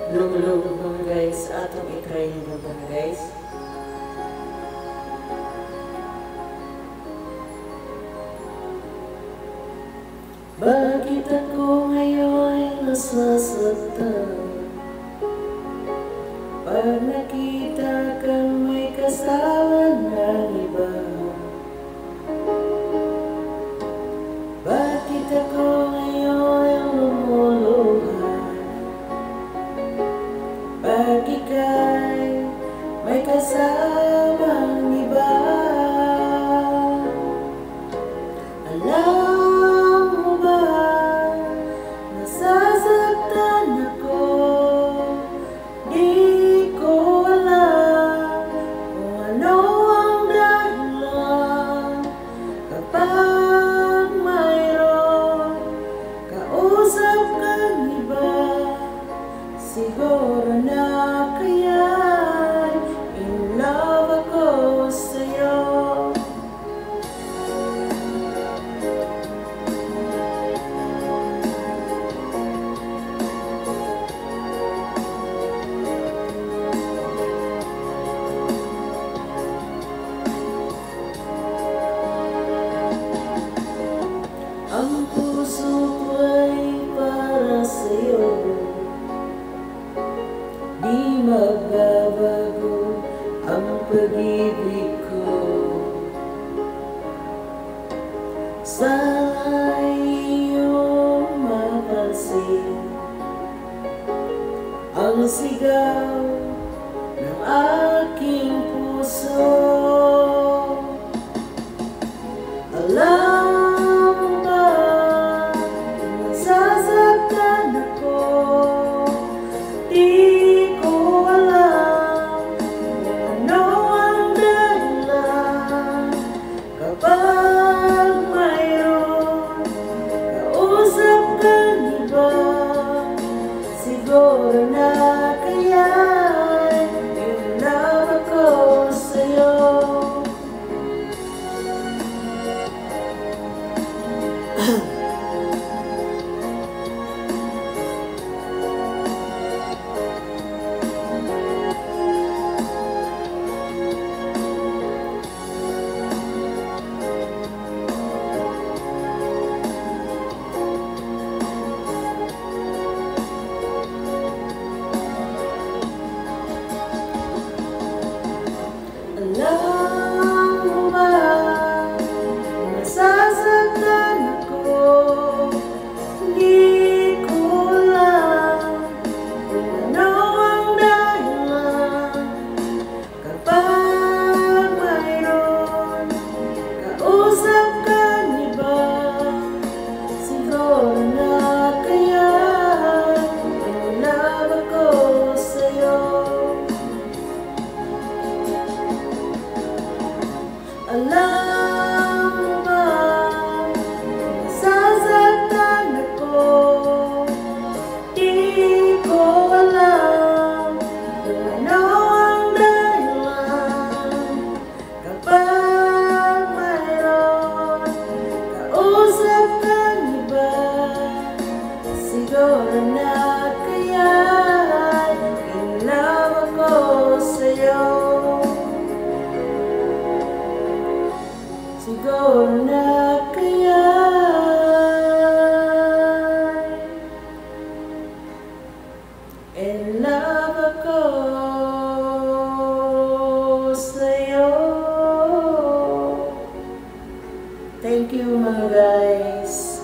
Hello mga guys, atong i-try nyo mga guys. Bakit ako ngayon nasasaktan pag nakita kang may kasama ng iba? Bakit ako ngayon lumuluha pag ika'y may kasamang iba? Alam mo ba, nasasaktan ako, di ko alam kung ano ang dahilan. Kapag mayroon kausap kang iba, siguro na kaya'y in love ako sa'yo. Ang puso ko'y para sa'yo, di magbabago ang pag-ibig ko. Sana'y iyong mapansin ang sigaw ng aking puso. Alam mo ba, nasasaktan ako, di ko alam kung ano ang dahilan. Kapag mayroon kausap kang iba, siguro na kaya'y in love ako sa'yo. Alam mo ba, nasasaktan ako, di ko alam kung ano ang dahilan. Kapag mayroon kausap kang iba, siguro na kaya'y in love ako sa'yo. Alam mo ba, nasasaktan ako, di ko alam kung ano ang dahilan. Kapag mayroon kausap kang iba, siguro na kaya'y in love ako sa'yo. Siguro na kaya'y in love ako sa'yo. Thank you mga guys.